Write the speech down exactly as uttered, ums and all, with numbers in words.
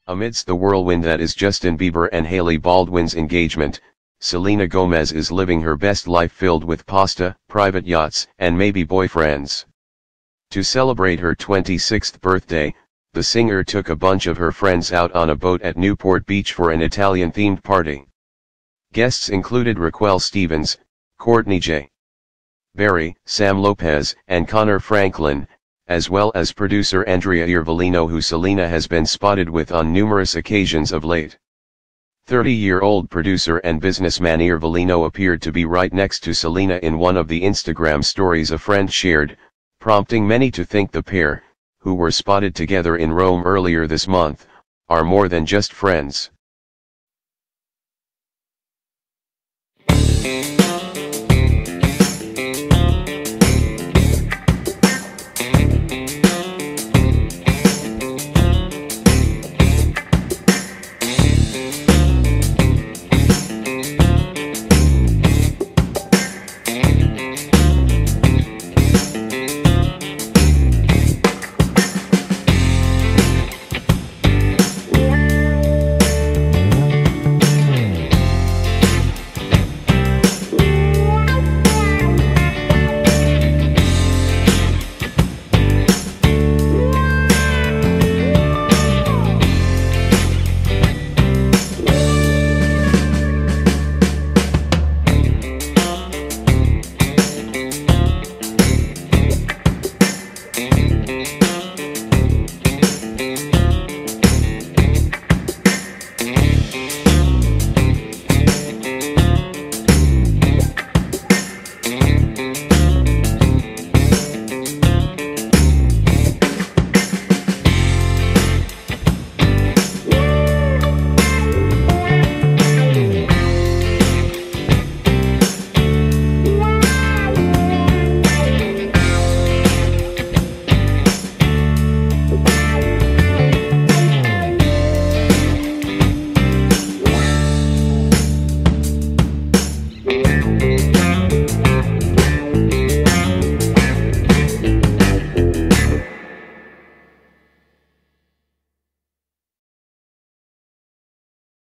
Amidst the whirlwind that is Justin Bieber and Hailey Baldwin's engagement, Selena Gomez is living her best life filled with pasta, private yachts, and maybe boyfriends. To celebrate her twenty-sixth birthday, the singer took a bunch of her friends out on a boat at Newport Beach for an Italian-themed party. Guests included Raquel Stevens, Courtney J. Barry, Sam Lopez, and Connor Franklin, as well as producer Andrea Iervolino, who Selena has been spotted with on numerous occasions of late. thirty-year-old producer and businessman Iervolino appeared to be right next to Selena in one of the Instagram stories a friend shared, prompting many to think the pair, who were spotted together in Rome earlier this month, are more than just friends.